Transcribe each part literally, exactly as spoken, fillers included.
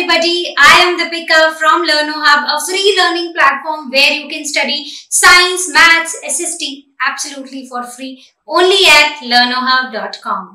everybody, I am Deepika from LearnoHub, a free learning platform where you can study science, maths, S S T absolutely for free only at learnohub dot com.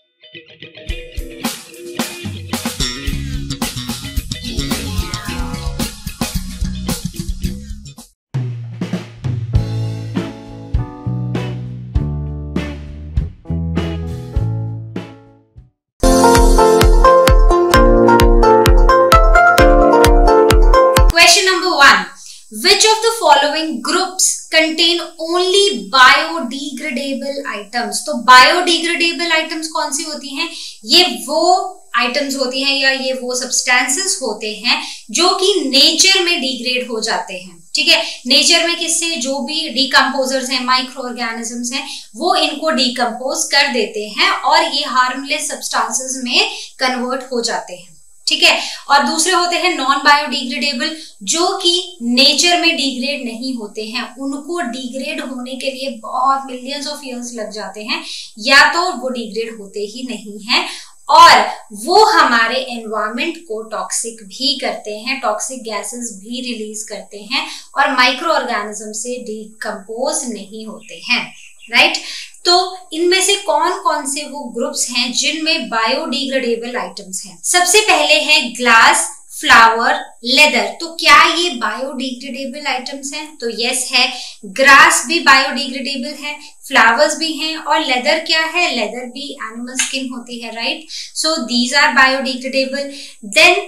Which of the following groups contain only biodegradable items? तो biodegradable items कौन सी होती हैं? ये वो items होती हैं या ये वो substances होते हैं जो कि nature में degrade हो जाते हैं. ठीक है, नेचर में किससे, जो भी डिकम्पोजर्स हैं, माइक्रो ऑर्गेनिजम्स हैं, वो इनको डिकम्पोज कर देते हैं और ये हार्मलेस सब्सटेंसेस में कन्वर्ट हो जाते हैं. ठीक है, और दूसरे होते हैं नॉन बायोडिग्रेडेबल, जो कि नेचर में डिग्रेड नहीं होते हैं. उनको डिग्रेड होने के लिए बहुत मिलियंस ऑफ इयर्स लग जाते हैं, या तो वो डिग्रेड होते ही नहीं हैं और वो हमारे एनवायरमेंट को टॉक्सिक भी करते हैं, टॉक्सिक गैसेस भी रिलीज करते हैं और माइक्रो ऑर्गेनिज्म से डिकम्पोज नहीं होते हैं. Right right? तो इनमें से कौन कौन से वो ग्रुप्स हैं जिनमें बायोडिग्रेडेबल आइटम्स हैं? सबसे पहले है ग्लास, फ्लावर, लेदर. तो क्या ये बायोडिग्रेडेबल आइटम्स हैं? तो यस है. ग्रास भी बायोडिग्रेडेबल है, फ्लावर्स भी हैं और लेदर क्या है? लेदर भी एनिमल स्किन होती है. Right, so these are biodegradable. Then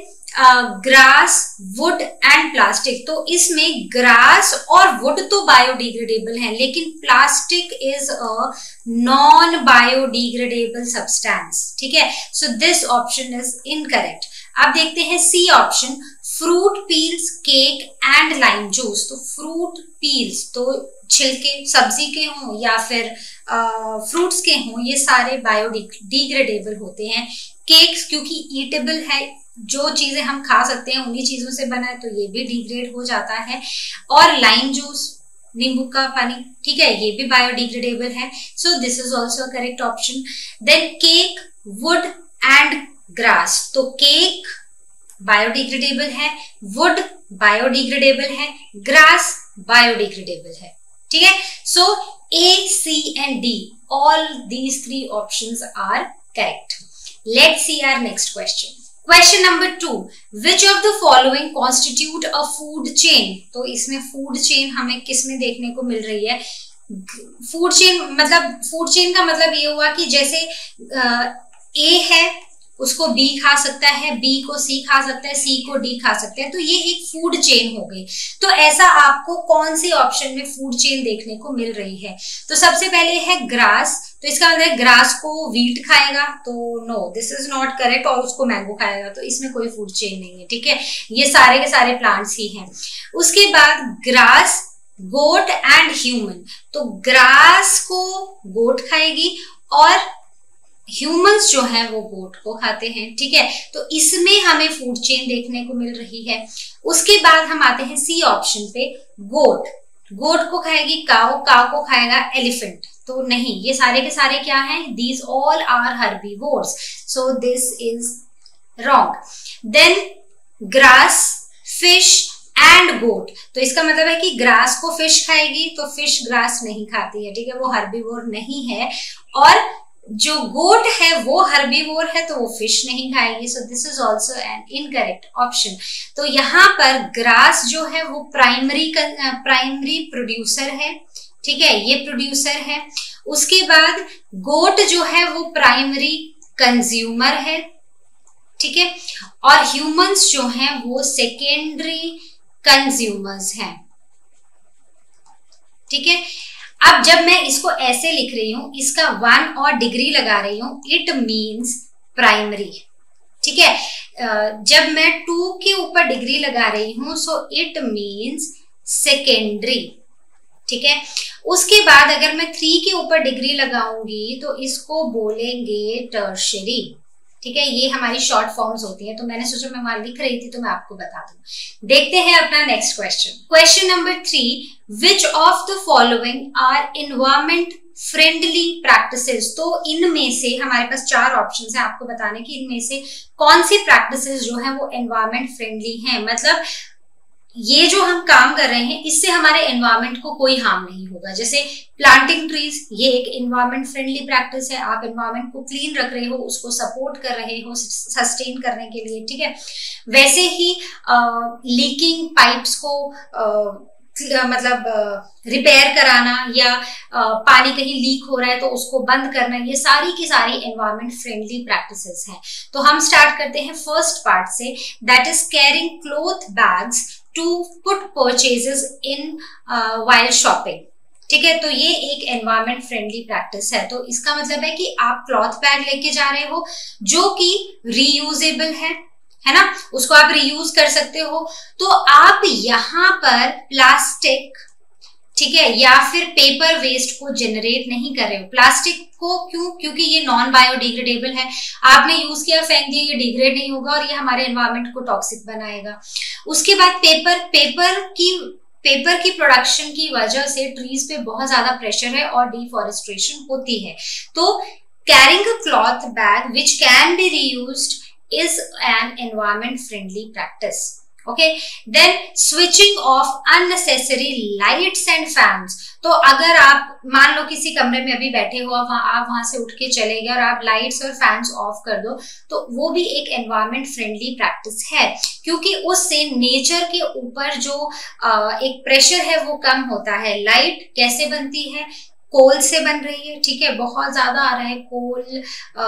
grass, wood and plastic. तो इसमें ग्रास और वुड तो बायोडिग्रेडेबल हैं, लेकिन plastic is a non biodegradable substance. ठीक है, so this option is incorrect. अब देखते हैं C option, fruit peels, cake and lime juice. तो फ्रूट पील्स तो छिलके सब्जी के हों या फिर फ्रूट्स के हों, ये सारे बायोडिग्रेडेबल होते हैं. केक्स क्योंकि ईटेबल है, जो चीजें हम खा सकते हैं उन्हीं चीजों से बना है, तो ये भी डिग्रेड हो जाता है. और लाइम जूस, नींबू का पानी, ठीक है, ये भी बायोडिग्रेडेबल है. So this is also correct option. Then cake, wood and grass. तो केक बायोडिग्रेडेबल है, वुड बायोडिग्रेडेबल है, ग्रास बायोडिग्रेडेबल है. ठीक है, so A, C and D, all these three options are correct. Let's see our next question. Question number two, which of the following constitute a food chain? तो इसमें food chain हमें किस में देखने को मिल रही है? food chain मतलब food chain का मतलब ये हुआ कि जैसे A है उसको B खा सकता है, B को C खा सकता है, C को D खा सकता है, तो ये एक फूड चेन हो गई. तो ऐसा आपको कौन से ऑप्शन में फूड चेन देखने को मिल रही है? तो सबसे पहले है ग्रास. तो इसका मतलब ग्रास को वीट खाएगा, तो no, this is not correct. और उसको मैंगो खाएगा, तो इसमें कोई फूड चेन नहीं है. ठीक है, ये सारे के सारे प्लांट्स ही हैं. उसके बाद ग्रास, गोट एंड ह्यूमन. तो ग्रास को गोट खाएगी और ह्यूमंस जो है वो गोट को खाते हैं. ठीक है, तो इसमें हमें फूड चेन देखने को मिल रही है. उसके बाद हम आते हैं सी ऑप्शन पे, गोट. गोट को खाएगी काऊ, काऊ को खाएगा एलिफेंट. तो नहीं, ये सारे के सारे क्या हैं? These all are herbivores, so this is wrong. Then grass, fish and goat. तो इसका मतलब है कि ग्रास को फिश खाएगी, तो फिश ग्रास नहीं खाती है. ठीक है, वो हर्बीवोर नहीं है. और जो गोट है वो हर्बीवोर है, तो वो फिश नहीं खाएगी. So this is also an incorrect option. तो यहाँ पर ग्रास जो है वो प्राइमरी प्राइमरी प्रोड्यूसर है. ठीक है, ये प्रोड्यूसर है. उसके बाद गोट जो है वो प्राइमरी कंज्यूमर है. ठीक है, और ह्यूमंस जो हैं वो सेकेंडरी कंज्यूमर्स हैं. ठीक है, अब जब मैं इसको ऐसे लिख रही हूं, इसका वन और डिग्री लगा रही हूं, इट मीन्स प्राइमरी. ठीक है, जब मैं टू के ऊपर डिग्री लगा रही हूं, सो इट मीन्स सेकेंडरी. ठीक है, उसके बाद अगर मैं थ्री के ऊपर डिग्री लगाऊंगी तो इसको बोलेंगे टर्शरी. ठीक है, ये हमारी शॉर्ट फॉर्म्स होती हैं. तो मैंने सोचा मैं वहां लिख रही थी तो मैं आपको बता दूं. देखते हैं अपना next question. Question number three, which of the following are environment friendly practices, तो इनमें से हमारे पास चार ऑप्शंस हैं आपको बताने की इनमें से कौन सी प्रैक्टिसेस जो है वो एनवायरमेंट फ्रेंडली हैं, मतलब ये जो हम काम कर रहे हैं इससे हमारे एनवायरमेंट को कोई हार्म नहीं होगा। जैसे प्लांटिंग ट्रीज, ये एक एनवायरमेंट फ्रेंडली प्रैक्टिस है, आप एनवायरमेंट को क्लीन रख रहे हो, उसको सपोर्ट कर रहे हो सस्टेन करने के लिए, ठीक है। वैसे ही लीकिंग पाइप्स को आ, मतलब रिपेयर कराना या आ, पानी कहीं लीक हो रहा है तो उसको बंद करना, ये सारी की सारी एनवायरमेंट फ्रेंडली प्रैक्टिसेस हैं। तो हम स्टार्ट करते हैं फर्स्ट पार्ट से, that is carrying cloth bags to put purchases in while shopping, ठीक है। तो ये एक एनवायरमेंट फ्रेंडली प्रैक्टिस है। तो इसका मतलब है कि आप क्लॉथ बैग लेके जा रहे हो जो कि रीयूजेबल है, है ना, उसको आप रीयूज कर सकते हो। तो आप यहाँ पर प्लास्टिक, ठीक है, या फिर पेपर वेस्ट को जनरेट नहीं कर रहे हो। प्लास्टिक को क्यों? क्योंकि ये नॉन बायोडिग्रेडेबल है, आपने यूज किया फेंक दिया, ये डिग्रेड नहीं होगा और ये हमारे एनवायरमेंट को टॉक्सिक बनाएगा। उसके बाद पेपर पेपर की पेपर की प्रोडक्शन की वजह से ट्रीज पे बहुत ज्यादा प्रेशर है और डिफॉरेस्टेशन होती है। तो carrying a cloth bag which can be reused is an environment friendly practice. Okay, then switching off unnecessary lights and fans. तो अगर आप मान लो किसी कमरे में अभी बैठे हो, आप वहां आप वहां से उठ के चले गए और आप लाइट्स और फैंस ऑफ कर दो, तो वो भी एक एनवायरमेंट फ्रेंडली प्रैक्टिस है, क्योंकि उससे नेचर के ऊपर जो एक प्रेशर है वो कम होता है। लाइट कैसे बनती है? कोल से बन रही है, ठीक है, बहुत ज्यादा आ रहा है कोल, आ,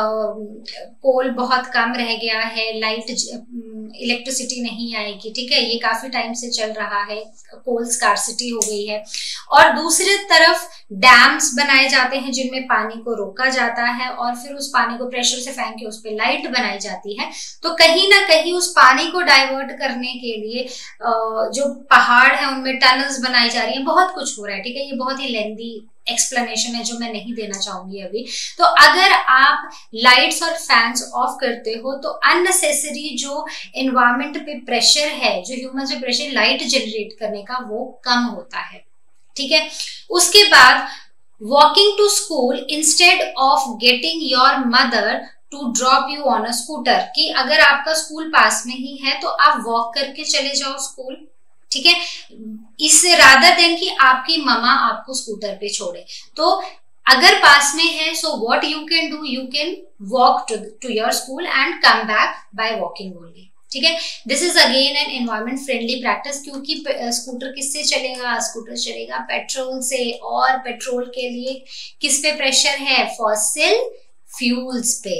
कोल बहुत कम रह गया है, लाइट इलेक्ट्रिसिटी नहीं आएगी, ठीक है, ये काफी टाइम से चल रहा है, कोल स्कार्सिटी हो गई है। और दूसरी तरफ डैम्स बनाए जाते हैं जिनमें पानी को रोका जाता है और फिर उस पानी को प्रेशर से फेंक के उस पर लाइट बनाई जाती है। तो कहीं ना कहीं उस पानी को डाइवर्ट करने के लिए जो पहाड़ है उनमें टनल्स बनाई जा रही है, बहुत कुछ हो रहा है, ठीक है। ये बहुत ही लेंथी एक्सप्लेनेशन है जो मैं नहीं देना चाहूंगी अभी। तो अगर आप लाइट्स और फैंस ऑफ करते हो तो अननेसेसरी जो एनवायरमेंट पे प्रेशर है, जो ह्यूमन पे प्रेशर लाइट जनरेट करने का, वो कम होता है, ठीक है। उसके बाद walking to school instead of getting your mother to drop you on a scooter, कि अगर आपका स्कूल पास में ही है तो आप वॉक करके चले जाओ स्कूल, ठीक है, इससे रादर देन कि आपकी ममा आपको स्कूटर पे छोड़े। तो अगर पास में है, so what you can do, you can walk to to your school and come back by walking only, ठीक है। This is again an environment friendly practice, क्योंकि स्कूटर किससे चलेगा? स्कूटर चलेगा पेट्रोल से, और पेट्रोल के लिए किस पे प्रेशर है? फॉसिल फ्यूल्स पे,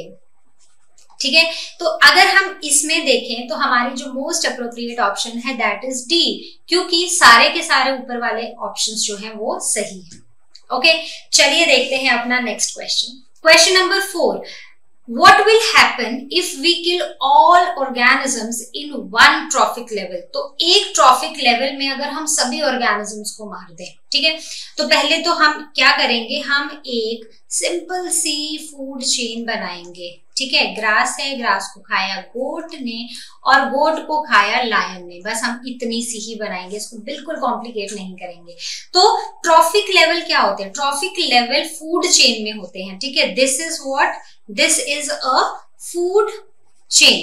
ठीक है। तो अगर हम इसमें देखें तो हमारी जो मोस्ट अप्रोप्रिएट ऑप्शन है दैट इज डी, क्योंकि सारे के सारे ऊपर वाले ऑप्शंस जो हैं वो सही है। ओके, चलिए देखते हैं अपना next question. Question number four, What will happen if we kill all organisms in one trophic level? तो एक ट्रॉफिक लेवल में अगर हम सभी ऑर्गेनिजम्स को मार दें, ठीक है, तो पहले तो हम क्या करेंगे, हम एक सिंपल सी फूड चेन बनाएंगे, ठीक है। ग्रास है, ग्रास को खाया गोट ने और गोट को खाया लायन ने, बस हम इतनी सी ही बनाएंगे, इसको बिल्कुल कॉम्प्लिकेट नहीं करेंगे। तो ट्रॉफिक लेवल क्या होते हैं? ट्रॉफिक लेवल फूड चेन में होते हैं, ठीक है। This is what This is a food chain,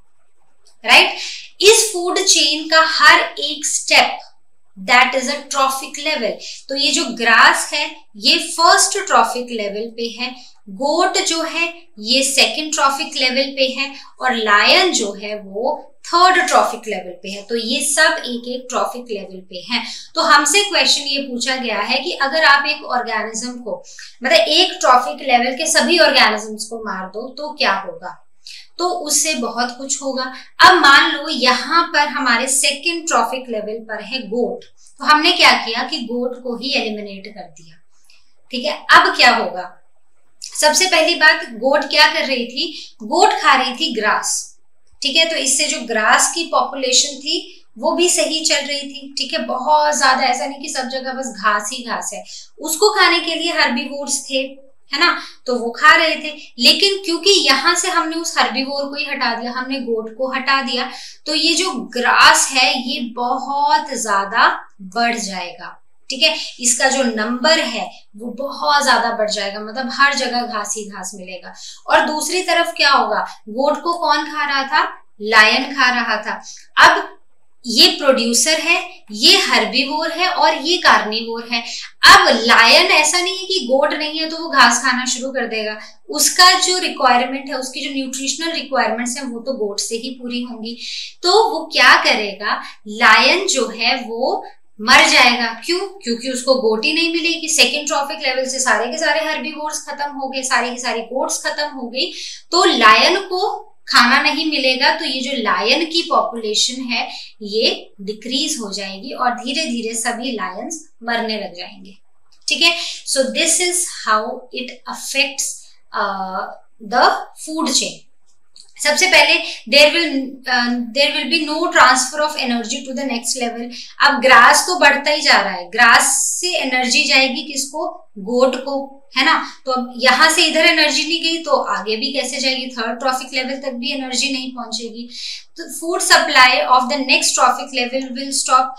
right? इस फूड चेन का हर एक step that is a trophic level. तो ये जो ग्रास है ये फर्स्ट ट्रॉफिक लेवल पे है, गोट जो है ये सेकंड ट्रॉफिक लेवल पे है और लायन जो है वो थर्ड ट्रॉफिक लेवल पे है। तो ये सब एक एक ट्रॉफिक लेवल पे हैं। तो हमसे क्वेश्चन ये पूछा गया है कि अगर आप एक ऑर्गेनिज्म को, मतलब एक ट्रॉफिक लेवल के सभी ऑर्गेनिजम्स को मार दो तो क्या होगा? तो उससे बहुत कुछ होगा। अब मान लो यहाँ पर हमारे सेकंड ट्रॉफिक लेवल पर है गोट, तो हमने क्या किया कि गोट को ही एलिमिनेट कर दिया, ठीक है। अब क्या होगा? सबसे पहली बात, गोट क्या कर रही थी? गोट खा रही थी ग्रास, ठीक है। तो इससे जो ग्रास की पॉपुलेशन थी वो भी सही चल रही थी, ठीक है। बहुत ज्यादा ऐसा नहीं कि सब जगह बस घास ही घास है, उसको खाने के लिए हर्बीवोर्स थे, है ना, तो वो खा रहे थे। लेकिन क्योंकि यहां से हमने उस हर्बीवोर को ही हटा दिया, हमने गोट को हटा दिया, तो ये जो ग्रास है ये बहुत ज्यादा बढ़ जाएगा, ठीक है, इसका जो नंबर है वो बहुत ज्यादा बढ़ जाएगा, मतलब हर जगह घास ही घास मिलेगा। और दूसरी तरफ क्या होगा, गोट को कौन खा रहा था, लायन खा रहा था। अब ये प्रोड्यूसर है, ये हर्बीवोर है और ये कार्निवोर है। अब लायन ऐसा नहीं है कि गोट नहीं है तो वो घास खाना शुरू कर देगा, उसका जो रिक्वायरमेंट है, उसकी जो न्यूट्रिशनल रिक्वायरमेंट्स है वो तो गोट से ही पूरी होंगी। तो वो क्या करेगा, लायन जो है वो मर जाएगा। क्यों? क्योंकि उसको गोट ही नहीं मिलेगी। सेकेंड ट्रॉफिक लेवल से सारे के सारे हर्बीवोर्स खत्म हो गए, सारी की सारी गोट्स खत्म हो गई, तो लायन को खाना नहीं मिलेगा। तो ये जो लायन की पॉपुलेशन है ये डिक्रीज हो जाएगी और धीरे धीरे सभी लायंस मरने लग जाएंगे। ठीक है, so this is how it affects the food chain. सबसे पहले there will there will be no transfer of energy to the next level. अब ग्रास तो बढ़ता ही जा रहा है, ग्रास से एनर्जी जाएगी किसको, गोट को, है ना। तो अब यहां से इधर एनर्जी नहीं गई तो आगे भी कैसे जाएगी, थर्ड ट्रॉफिक लेवल तक भी एनर्जी नहीं पहुंचेगी। तो food supply of the next trophic level will stop.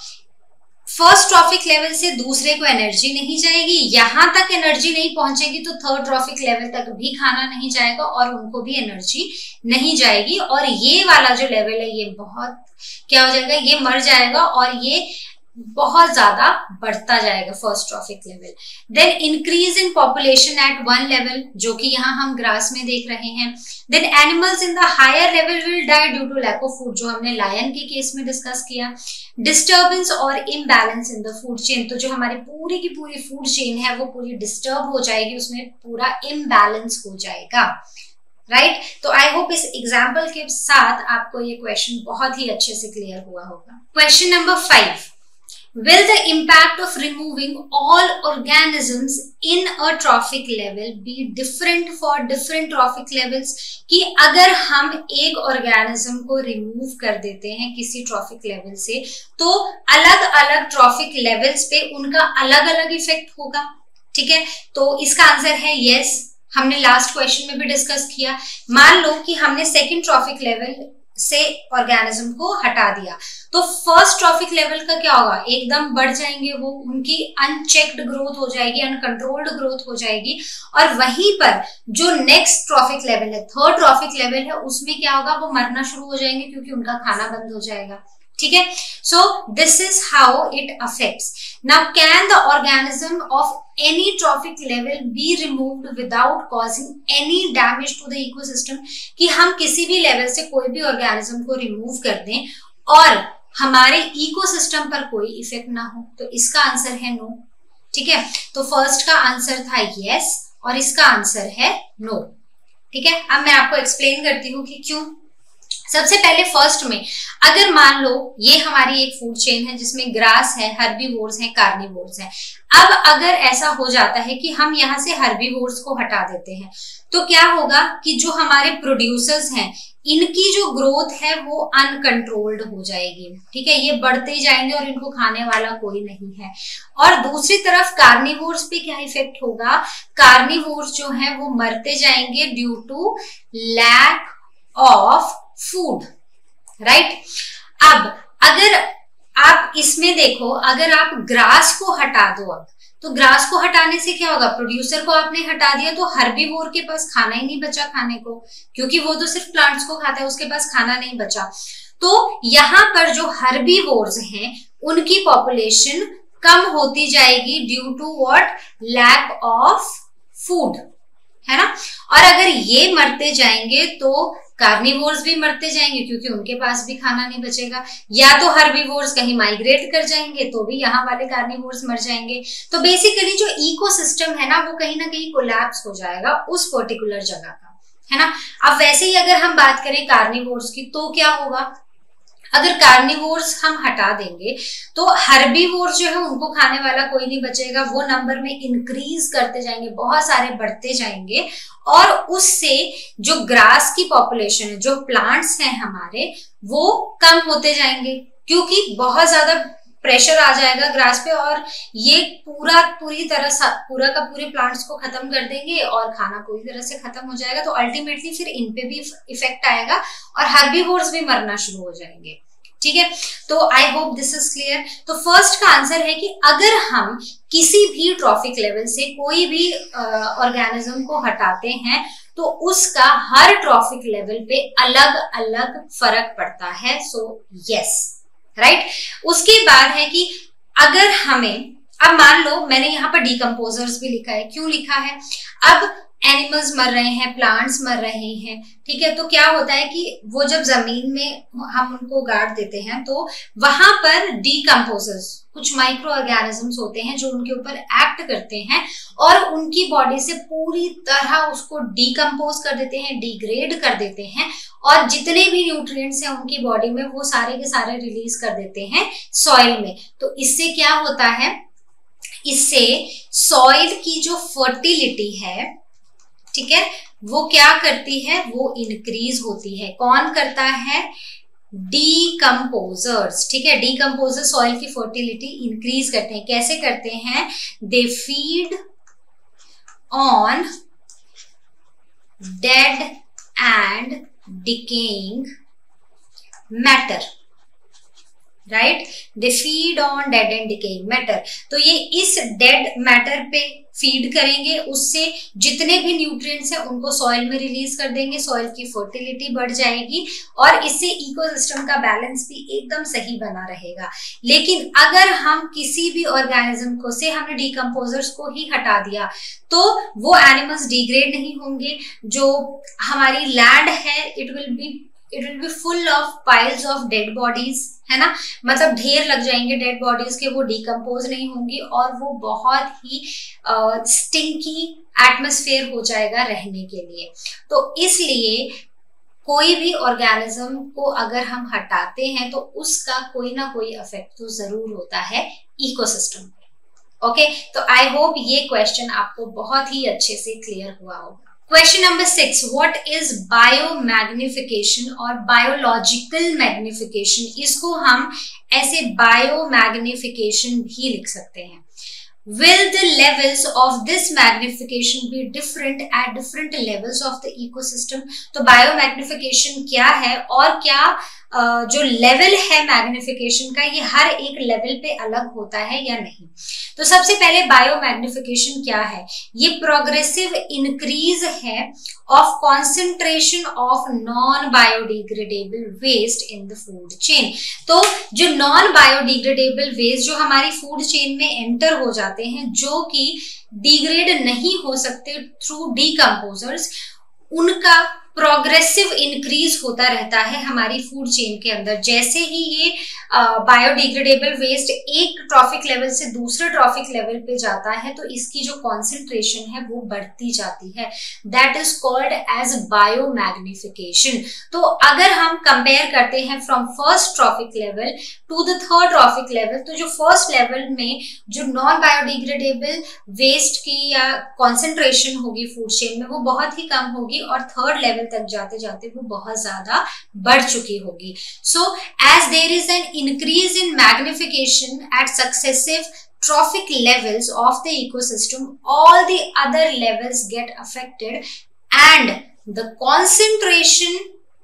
First trophic level से दूसरे को एनर्जी नहीं जाएगी, यहां तक एनर्जी नहीं पहुंचेगी तो थर्ड ट्रॉफिक लेवल तक भी खाना नहीं जाएगा और उनको भी एनर्जी नहीं जाएगी। और ये वाला जो लेवल है ये बहुत क्या हो जाएगा, ये मर जाएगा और ये बहुत ज्यादा बढ़ता जाएगा first trophic level. Then increase in population at one level, जो कि यहाँ हम ग्रास में देख रहे हैं। Then animals in the higher level will die due to lack of food, जो हमने लायन के केस में डिस्कस किया। डिस्टर्बेंस और imbalance in the food chain, तो जो हमारी पूरी की पूरी फूड चेन है वो पूरी डिस्टर्ब हो जाएगी, उसमें पूरा इम्बैलेंस हो जाएगा। Right right? तो आई होप इस एग्जाम्पल के साथ आपको ये क्वेश्चन बहुत ही अच्छे से क्लियर हुआ होगा। Question number five, will the impact of removing all organisms in a trophic level be different for different trophic levels? कि अगर हम एक ऑर्गेनिज्म को रिमूव कर देते हैं किसी ट्रॉफिक लेवल से तो अलग अलग ट्रॉफिक लेवल्स पे उनका अलग अलग इफेक्ट होगा। ठीक है, तो इसका आंसर है यस। हमने लास्ट क्वेश्चन में भी डिस्कस किया। मान लो कि हमने सेकेंड ट्रॉफिक लेवल से ऑर्गेनिज्म को हटा दिया तो फर्स्ट ट्रॉफिक लेवल का क्या होगा, एकदम बढ़ जाएंगे वो, उनकी अनचेक्ड ग्रोथ हो जाएगी, अनकंट्रोल्ड ग्रोथ हो जाएगी। और वहीं पर जो नेक्स्ट ट्रॉफिक लेवल है, थर्ड ट्रॉफिक लेवल है, उसमें क्या होगा, वो मरना शुरू हो जाएंगे क्योंकि उनका खाना बंद हो जाएगा। ठीक है, so this is how it affects. Now can the organism of any trophic level be removed without causing any damage to the ecosystem? कि हम किसी भी लेवल से कोई भी ऑर्गेनिज्म को रिमूव कर दें और हमारे इकोसिस्टम पर कोई इफेक्ट ना हो, तो इसका आंसर है नो। ठीक है, तो फर्स्ट का आंसर था यस और इसका आंसर है नो। ठीक है, अब मैं आपको एक्सप्लेन करती हूँ कि क्यों। सबसे पहले फर्स्ट में अगर मान लो ये हमारी एक फूड चेन है जिसमें ग्रास है, हर्बीवोर्स है, कार्निवोर्स है। अब अगर ऐसा हो जाता है कि हम यहाँ से हर्बीवोर्स को हटा देते हैं तो क्या होगा कि जो हमारे प्रोड्यूसर्स हैं इनकी जो ग्रोथ है वो अनकंट्रोल्ड हो जाएगी। ठीक है, ये बढ़ते ही जाएंगे और इनको खाने वाला कोई नहीं है। और दूसरी तरफ कार्निवोर्स पे क्या इफेक्ट होगा, कार्निवोर्स जो है वो मरते जाएंगे due to lack of food. Right, अब अगर आप इसमें देखो, अगर आप ग्रास को हटा दो अब तो ग्रास को हटाने से क्या होगा, प्रोड्यूसर को आपने हटा दिया तो हर्बीवोर के पास खाना ही नहीं बचा खाने को, क्योंकि वो तो सिर्फ प्लांट्स को खाता है, उसके पास खाना नहीं बचा। तो यहाँ पर जो हर्बीवोर्स हैं उनकी पॉपुलेशन कम होती जाएगी due to what, lack of food, है ना। और अगर ये मरते जाएंगे तो कार्निवोर्स भी मरते जाएंगे क्योंकि उनके पास भी खाना नहीं बचेगा, या तो हर्बीवोर्स कहीं माइग्रेट कर जाएंगे तो भी यहाँ वाले कार्निवोर्स मर जाएंगे। तो बेसिकली जो इकोसिस्टम है ना वो कहीं ना कहीं कोलैप्स हो जाएगा उस पर्टिकुलर जगह का, है ना। अब वैसे ही अगर हम बात करें कार्निवोर्स की तो क्या होगा, अगर कार्निवोर्स हम हटा देंगे तो हर्बीवोर्स जो है उनको खाने वाला कोई नहीं बचेगा, वो नंबर में इंक्रीज करते जाएंगे, बहुत सारे बढ़ते जाएंगे और उससे जो ग्रास की पॉपुलेशन है, जो प्लांट्स हैं हमारे, वो कम होते जाएंगे क्योंकि बहुत ज्यादा प्रेशर आ जाएगा ग्रास पे और ये पूरा पूरी तरह पूरा का पूरे प्लांट्स को खत्म कर देंगे और खाना पूरी तरह से खत्म हो जाएगा। तो अल्टीमेटली फिर इन पे भी इफेक्ट आएगा और हर्बीवोर्स भी मरना शुरू हो जाएंगे। ठीक है, तो I hope this is clear. तो फर्स्ट का आंसर है कि अगर हम किसी भी ट्रॉफिक लेवल से कोई भी ऑर्गेनिज्म को हटाते हैं तो उसका हर ट्रॉफिक लेवल पे अलग अलग फर्क पड़ता है। So yes, right. उसके बाद है कि अगर हमें, अब मान लो मैंने यहाँ पर डिकम्पोजर्स भी लिखा है, क्यों लिखा है, अब एनिमल्स मर रहे हैं, प्लांट्स मर रहे हैं, ठीक है, तो क्या होता है कि वो जब जमीन में हम उनको गाड़ देते हैं तो वहां पर डिकम्पोजर्स, कुछ माइक्रो ऑर्गेनिजम्स होते हैं जो उनके ऊपर एक्ट करते हैं और उनकी बॉडी से पूरी तरह उसको डिकम्पोज कर देते हैं, डिग्रेड कर देते हैं, और जितने भी न्यूट्रिएंट्स हैं उनकी बॉडी में वो सारे के सारे रिलीज कर देते हैं सॉइल में। तो इससे क्या होता है, इससे सॉइल की जो फर्टिलिटी है, ठीक है, वो क्या करती है, वो इंक्रीज होती है। कौन करता है, डीकम्पोजर्स, ठीक है, डीकम्पोजर सॉइल की फर्टिलिटी इंक्रीज करते हैं। कैसे करते हैं, they feed on dead and decaying matter, right, they feed on dead and decaying matter. तो ये इस डेड मैटर पे फीड करेंगे, उससे जितने भी न्यूट्रिएंट्स हैं उनको सॉइल में रिलीज कर देंगे, सॉइल की फर्टिलिटी बढ़ जाएगी और इससे इकोसिस्टम का बैलेंस भी एकदम सही बना रहेगा। लेकिन अगर हम किसी भी ऑर्गेनिज्म को से हमने डिकम्पोजर्स को ही हटा दिया तो वो एनिमल्स डिग्रेड नहीं होंगे, जो हमारी लैंड है it will be it will be full of piles of dead bodies, है ना, मतलब ढेर लग जाएंगे डेड बॉडीज के, वो डिकम्पोज नहीं होंगी और वो बहुत ही स्टिंकी एटमॉस्फेयर हो जाएगा रहने के लिए। तो इसलिए कोई भी ऑर्गेनिज्म को अगर हम हटाते हैं तो उसका कोई ना कोई इफेक्ट तो जरूर होता है इकोसिस्टम पे। ओके, तो आई होप ये क्वेश्चन आपको बहुत ही अच्छे से क्लियर हुआ होगा। Question number six, what is biomagnification और बायोलॉजिकल मैग्निफिकेशन। इसको हम ऐसे बायोमैग्निफिकेशन भी लिख सकते हैं। Will the levels of this magnification be different at different levels of the ecosystem? तो बायोमैग्निफिकेशन क्या है और क्या uh, जो लेवल है मैग्निफिकेशन का, ये हर एक लेवल पे अलग होता है या नहीं। तो सबसे पहले बायोमैग्निफिकेशन क्या है, ये प्रोग्रेसिव इंक्रीज है of concentration of non biodegradable waste in the food chain. तो जो नॉन बायोडिग्रेडेबल वेस्ट जो हमारी फूड चेन में एंटर हो जाते हैं, जो कि डिग्रेड नहीं हो सकते थ्रू डीकम्पोजर्स, उनका प्रोग्रेसिव इंक्रीज होता रहता है हमारी फूड चेन के अंदर। जैसे ही ये बायोडिग्रेडेबल वेस्ट एक ट्रॉफिक लेवल से दूसरे ट्रॉफिक लेवल पे जाता है तो इसकी जो कॉन्सेंट्रेशन है वो बढ़ती जाती है, that is called as biomagnification. तो अगर हम कंपेयर करते हैं from first trophic level to the third trophic level, तो जो फर्स्ट लेवल में जो नॉन बायोडिग्रेडेबल वेस्ट की या कॉन्सेंट्रेशन होगी फूड चेन में वो बहुत ही कम होगी और थर्ड लेवल तक जाते जाते वो बहुत ज्यादा बढ़ चुकी होगी। So as there is an increase in magnification at successive trophic levels of the ecosystem, all the other levels get affected and the concentration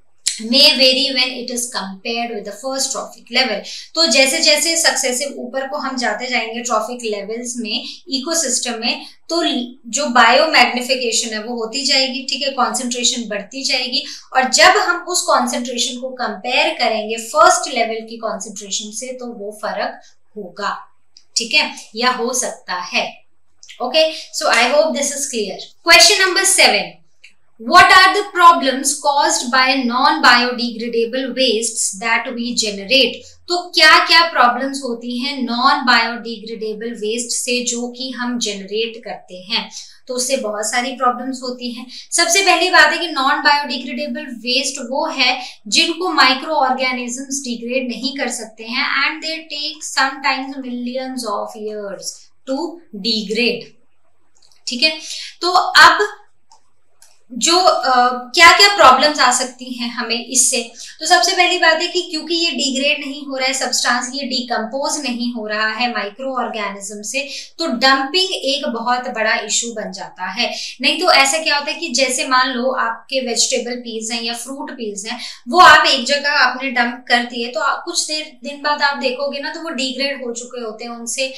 may vary when it is compared with the first trophic level। तो जैसे जैसे successive ऊपर को हम जाते जाएंगे trophic levels में ecosystem में, तो जो बायो मैग्निफिकेशन है वो होती जाएगी, ठीक है, कॉन्सेंट्रेशन बढ़ती जाएगी। और जब हम उस कॉन्सेंट्रेशन को कंपेयर करेंगे फर्स्ट लेवल की कॉन्सेंट्रेशन से तो वो फर्क होगा, ठीक है, या हो सकता है। Okay, so I hope this is clear. Question number seven, what are the problems caused by non-biodegradable wastes that we generate? तो क्या क्या प्रॉब्लम्स होती हैं नॉन बायोडिग्रेडेबल वेस्ट से जो कि हम जनरेट करते हैं। तो उससे बहुत सारी प्रॉब्लम्स होती हैं। सबसे पहली बात है कि नॉन बायोडिग्रेडेबल वेस्ट वो है जिनको माइक्रो ऑर्गेनिजम्स डिग्रेड नहीं कर सकते हैं and they take sometimes millions of years to degrade, ठीक है। तो अब जो uh, क्या क्या प्रॉब्लम्स आ सकती हैं हमें इससे, तो सबसे पहली बात है कि क्योंकि ये डिग्रेड नहीं हो रहा है सब्सटेंस, ये डिकम्पोज नहीं हो रहा है माइक्रो ऑर्गेनिज्म से, तो डंपिंग एक बहुत बड़ा इशू बन जाता है। नहीं तो ऐसा क्या होता है कि जैसे मान लो आपके वेजिटेबल पील्स हैं या फ्रूट पील्स हैं, वो आप एक जगह आपने डंप कर दिए, तो कुछ देर दिन बाद आप देखोगे ना तो वो डिग्रेड हो चुके होते हैं, उनसे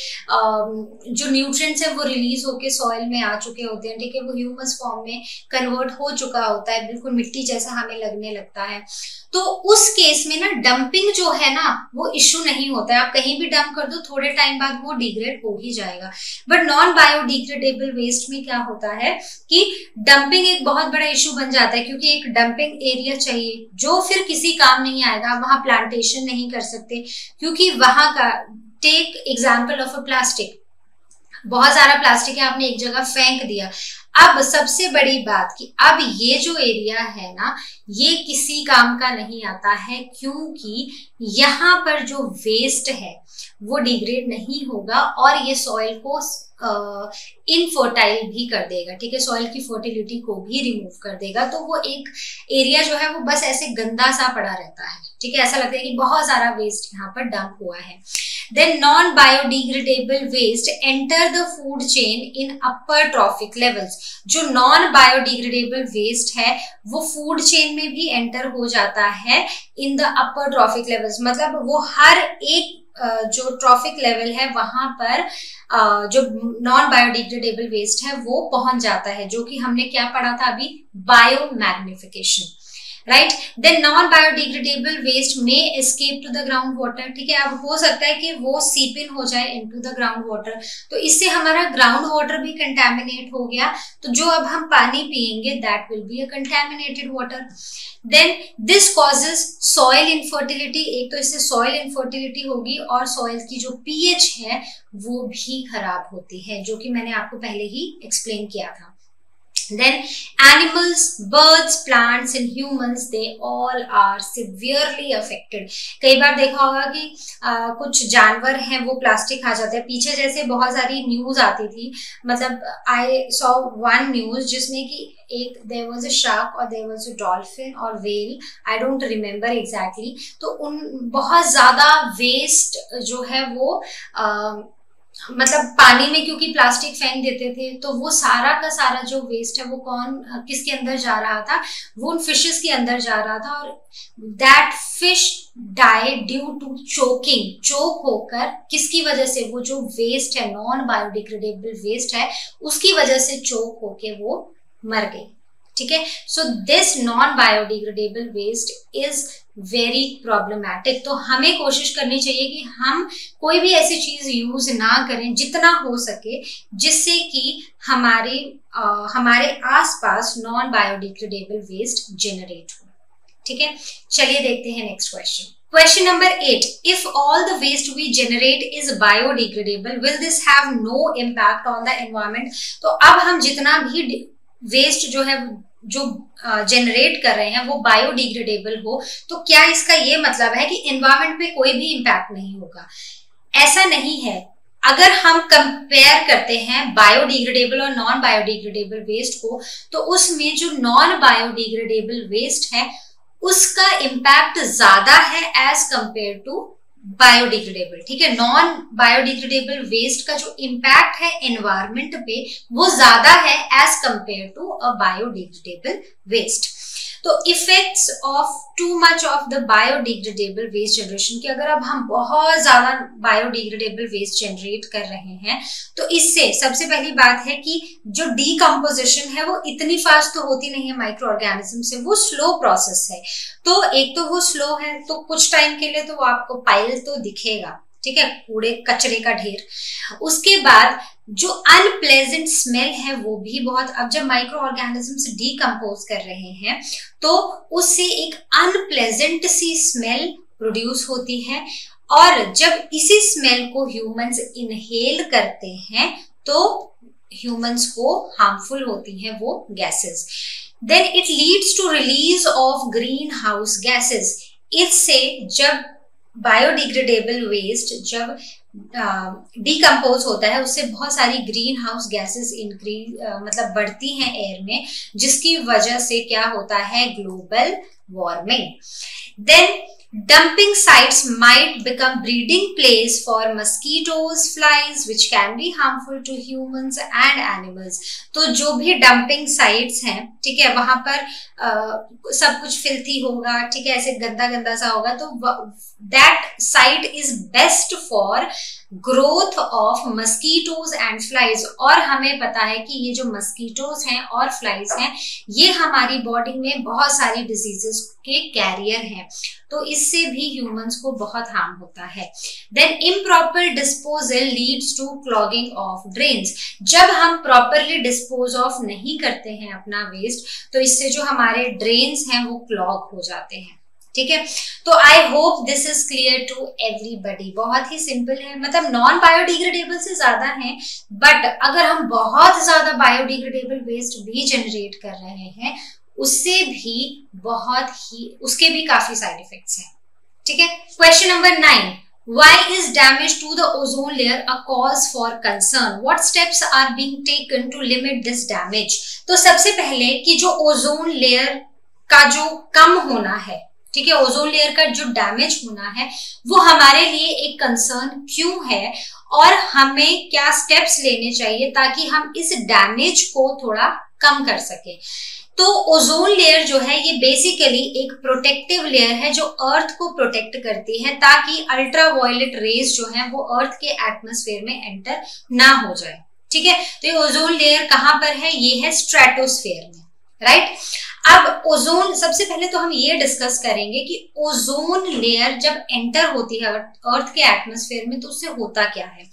जो न्यूट्रिएंट्स हैं वो रिलीज होके सॉइल में आ चुके होते हैं, ठीक है, वो ह्यूमस फॉर्म में कन्वर्ट हो चुका होता है, बिल्कुल मिट्टी जैसा हमें लगने लगता है। तो उस केस में ना डंपिंग जो है ना वो इश्यू नहीं होता है, आप कहीं भी डंप कर दो थोड़े टाइम बाद वो डिग्रेड हो ही जाएगा। बट नॉन बायोडिग्रेडेबल वेस्ट में क्या होता है कि डंपिंग एक बहुत बड़ा इश्यू बन जाता है, क्योंकि एक डंपिंग एरिया चाहिए जो फिर किसी काम नहीं आएगा, वहां प्लांटेशन नहीं कर सकते, क्योंकि वहां का take example of a plastic, बहुत सारा प्लास्टिक है आपने एक जगह फेंक दिया, अब सबसे बड़ी बात कि अब ये जो एरिया है ना ये किसी काम का नहीं आता है, क्योंकि यहाँ पर जो वेस्ट है वो डिग्रेड नहीं होगा और ये सॉइल को इनफर्टाइल भी कर देगा, ठीक है, सॉइल की फर्टिलिटी को भी रिमूव कर देगा। तो वो एक एरिया जो है वो बस ऐसे गंदा सा पड़ा रहता है, ठीक है, ऐसा लगता है कि बहुत सारा वेस्ट यहाँ पर डंप हुआ है। Then non-biodegradable waste enter the food chain in upper trophic levels. जो non-biodegradable waste है वो food chain में भी enter हो जाता है in the upper trophic levels, मतलब वो हर एक जो ट्रॉफिक लेवल है वहां पर जो नॉन बायोडिग्रेडेबल वेस्ट है वो पहुंच जाता है, जो कि हमने क्या पढ़ा था अभी, bio magnification, right. Then non biodegradable waste में escape to the ground water, ठीक है, अब हो सकता है कि वो सीप इन हो जाए इनटू द ग्राउंड वाटर, तो इससे हमारा ग्राउंड वाटर भी कंटेमिनेट हो गया, तो जो अब हम पानी पिएंगे that will be a contaminated water. Then this causes soil infertility, एक तो इससे सॉइल इनफर्टिलिटी होगी और सॉइल की जो पीएच है वो भी खराब होती है, जो कि मैंने आपको पहले ही एक्सप्लेन किया था। Then animals, birds, plants and humans, they all are severely affected. कई बार देखा होगा कि आ, कुछ जानवर हैं वो प्लास्टिक खा जाते हैं, पीछे जैसे बहुत सारी न्यूज आती थी, मतलब आई सॉ वन न्यूज जिसमें कि एक देयर वाज अ शार्क और देयर वाज अ डॉल्फिन और whale, I don't remember exactly, तो उन बहुत ज्यादा वेस्ट जो है वो आ, मतलब पानी में क्योंकि प्लास्टिक फेंक देते थे, तो वो सारा का सारा जो वेस्ट है वो कौन किसके अंदर जा रहा था, वो उन फिशेस के अंदर जा रहा था, और that fish died due to choking, choke होकर, किसकी वजह से, वो जो वेस्ट है नॉन बायोडिग्रेडेबल वेस्ट है उसकी वजह से चोक होके वो मर गई, ठीक है। So this non biodegradable waste is very problematic. तो हमें कोशिश करनी चाहिए कि हम कोई भी ऐसी चीज यूज ना करें जितना हो सके जिससे कि हमारे आ, हमारे आसपास नॉन बायोडिग्रेडेबल वेस्ट जनरेट हो, ठीक है। चलिए देखते हैं next question. Question number eight. If all the waste we generate is biodegradable, will this have no impact on the environment? तो अब हम जितना भी वेस्ट जो है जो जनरेट uh, कर रहे हैं वो बायोडिग्रेडेबल हो, तो क्या इसका ये मतलब है कि एनवायरमेंट पे कोई भी इम्पैक्ट नहीं होगा? ऐसा नहीं है। अगर हम कंपेयर करते हैं बायोडिग्रेडेबल और नॉन बायोडिग्रेडेबल वेस्ट को, तो उसमें जो नॉन बायोडिग्रेडेबल वेस्ट है उसका इम्पैक्ट ज्यादा है एज कंपेयर टू बायोडिग्रेडेबल, ठीक है। नॉन बायोडिग्रेडेबल वेस्ट का जो इम्पैक्ट है एनवायरमेंट पे वो ज्यादा है as compare to a biodegradable waste. तो effects of too much of the biodegradable waste generation, कि अगर अब हम बहुत ज्यादा बायोडिग्रेडेबल वेस्ट जनरेट कर रहे हैं तो इससे सबसे पहली बात है कि जो डीकम्पोजिशन है वो इतनी फास्ट तो होती नहीं है माइक्रो ऑर्गेनिज्म से, वो स्लो प्रोसेस है। तो एक तो वो स्लो है, तो कुछ टाइम के लिए तो वो आपको पाइल तो दिखेगा, ठीक है, कूड़े कचरे का ढेर। उसके बाद जो अनप्लेजेंट स्मेल है वो भी बहुत, अब जब माइक्रो ऑर्गेनिजम्स डीकम्पोज कर रहे हैं तो उससे एक अनप्लेजेंट सी स्मेल प्रोड्यूस होती है, और जब इसी स्मेल को ह्यूमंस इनहेल करते हैं तो ह्यूमंस को हार्मफुल होती हैं वो gases. Then it leads to release of greenhouse gases. इससे जब बायोडिग्रेडेबल वेस्ट जब डिकम्पोज होता है उससे बहुत सारी ग्रीन हाउस गैसेस इंक्रीज मतलब बढ़ती हैं एयर में, जिसकी वजह से क्या होता है, global warming. Then dumping sites might become breeding place for mosquitoes, flies, which can be harmful to humans and animals। तो जो भी dumping sites हैं, ठीक है, वहां पर आ, सब कुछ फिल्थी होगा, ठीक है, ऐसे गंदा गंदा सा होगा, तो that site is best for growth of mosquitoes and flies. और हमें पता है कि ये जो मस्कीटोज हैं और फ्लाइज हैं ये हमारी बॉडी में बहुत सारी डिजीजेस के कैरियर हैं, तो इससे भी ह्यूमंस को बहुत हार्म होता है। Then improper disposal leads to clogging of drains. जब हम प्रॉपरली डिस्पोज ऑफ नहीं करते हैं अपना वेस्ट तो इससे जो हमारे ड्रेन्स हैं वो क्लॉग हो जाते हैं, ठीक है। तो I hope this is clear to everybody. बहुत ही सिंपल है, मतलब नॉन बायोडिग्रेडेबल से ज्यादा है, बट अगर हम बहुत ज्यादा बायोडिग्रेडेबल वेस्ट भी जनरेट कर रहे हैं उससे भी बहुत ही उसके भी काफी साइड इफेक्ट्स हैं, ठीक है। Question number nine, why is damage to the ozone layer a cause for concern? What steps are being taken to limit this damage? तो सबसे पहले कि जो ओजोन लेयर का जो कम होना है, ठीक है, ओजोन लेयर का जो डैमेज होना है वो हमारे लिए एक कंसर्न क्यों है और हमें क्या स्टेप्स लेने चाहिए ताकि हम इस डैमेज को थोड़ा कम कर सके। तो ओजोन लेयर जो है ये बेसिकली एक प्रोटेक्टिव लेयर है जो अर्थ को प्रोटेक्ट करती है ताकि अल्ट्रा वायलेट रेज जो है वो अर्थ के एटमॉस्फेयर में एंटर ना हो जाए, ठीक है। तो ये ओजोन लेयर कहां पर है, ये है स्ट्रेटोस्फेयर में, राइट। अब ओजोन, सबसे पहले तो हम ये डिस्कस करेंगे कि ओजोन लेयर जब एंटर होती है अर्थ के एटमॉस्फेयर में तो उससे होता क्या है।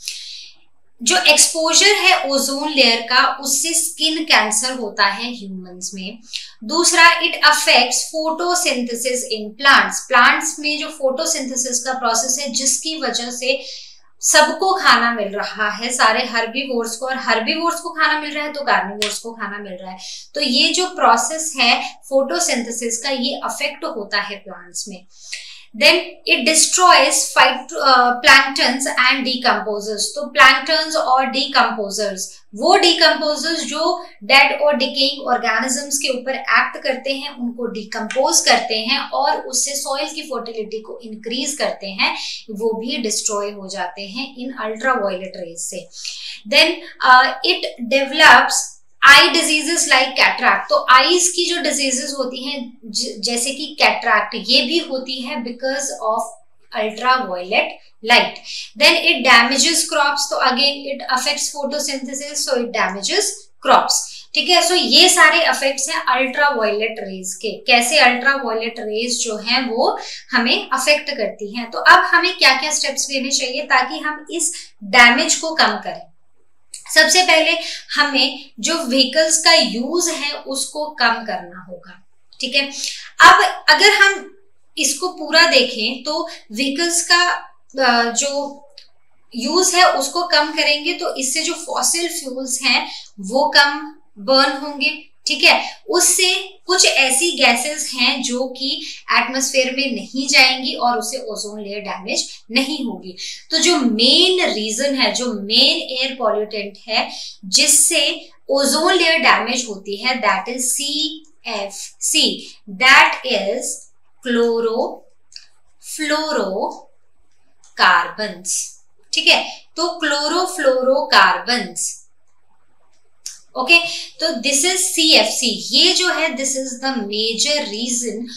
जो एक्सपोजर है ओजोन लेयर का उससे स्किन कैंसर होता है ह्यूमंस में। दूसरा, it affects photosynthesis in plants. Plants में जो फोटोसिंथेसिस का प्रोसेस है जिसकी वजह से सबको खाना मिल रहा है, सारे हर्बीवोर्स को, और हर्बीवोर्स को खाना मिल रहा है तो कार्निवोर्स को खाना मिल रहा है। तो ये जो प्रोसेस है फोटोसिंथेसिस का ये अफेक्ट होता है प्लांट्स में। Then it destroys planktons and decomposers। तो planktons और decomposers, वो decomposers जो dead और decaying organisms के ऊपर act करते हैं उनको decompose करते हैं और उससे soil की fertility को increase करते हैं, वो भी destroy हो जाते हैं in ultraviolet rays से। Then uh, it develops eye diseases like cataract. तो आईज की जो डिजीजेस होती हैं जैसे कि कैटरैक्ट, ये भी होती है because of ultra violet light. Then it damages crops. तो again it affects photosynthesis, so it damages crops, ठीक है। सो ये सारे इफेक्ट्स हैं अल्ट्रा वायलेट रेज के। कैसे अल्ट्रा वायलेट रेज जो हैं वो हमें अफेक्ट करती हैं। तो अब हमें क्या क्या स्टेप्स लेने चाहिए ताकि हम इस डैमेज को कम करें। सबसे पहले हमें जो व्हीकल्स का यूज है उसको कम करना होगा, ठीक है। अब अगर हम इसको पूरा देखें तो व्हीकल्स का जो यूज है उसको कम करेंगे तो इससे जो फॉसिल फ्यूल्स हैं वो कम बर्न होंगे, ठीक है। उससे कुछ ऐसी गैसेस हैं जो कि एटमॉस्फेयर में नहीं जाएंगी और उससे ओजोन लेयर डैमेज नहीं होगी। तो जो मेन रीजन है, जो मेन एयर पॉल्यूटेंट है जिससे ओजोन लेयर डैमेज होती है, that is C F C, that is chlorofluorocarbons, ठीक है। तो क्लोरोफ्लोरोकार्बन्स, ओके okay, तो this is C F C. ये जो है this is the major reason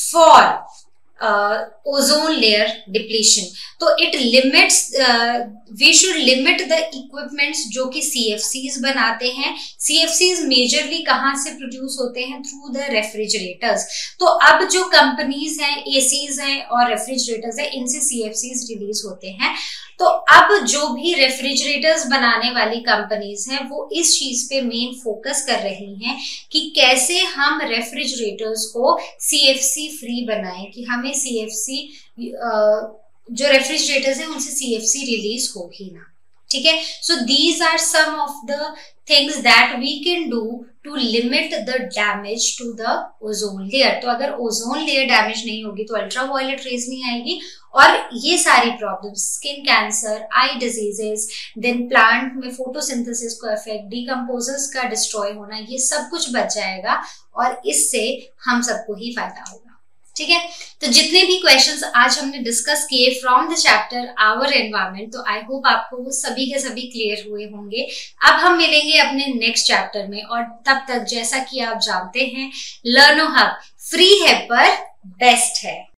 for ozone layer depletion. तो it limits, we should limit the equipments जो कि सी एफ सीज बनाते हैं। सी एफ सीज मेजरली कहाँ से प्रोड्यूस होते हैं, थ्रू द रेफ्रिजरेटर्स। तो अब जो कंपनीज हैं, एसीज हैं और रेफ्रिजरेटर्स हैं, इनसे सी एफ सीज रिलीज होते हैं। तो अब जो भी रेफ्रिजरेटर्स बनाने वाली कंपनीज हैं वो इस चीज पे मेन फोकस कर रही हैं कि कैसे हम रेफ्रिजरेटर्स को सी एफ सी फ्री बनाएं, कि हमें सी एफ सी, जो रेफ्रिजरेटर्स हैं उनसे सी एफ सी रिलीज हो ही ना, ठीक है। So these are some of the things that we can do to limit the damage to the ozone layer. तो अगर ओजोन लेयर डैमेज नहीं होगी तो अल्ट्रा वायलेट रेज नहीं आएगी और ये सारी problems, skin cancer, eye diseases, then plant में फोटोसिंथेसिस को इफेक्ट, डिकम्पोजर्स का डिस्ट्रॉय होना, ये सब कुछ बच जाएगा और इससे हम सबको ही फायदा होगा। ठीक है, तो जितने भी क्वेश्चंस आज हमने डिस्कस किए from the chapter our environment, तो आई होप आपको वो सभी के सभी क्लियर हुए होंगे। अब हम मिलेंगे अपने नेक्स्ट चैप्टर में और तब तक जैसा कि आप जानते हैं लर्नो हब फ्री है पर बेस्ट है।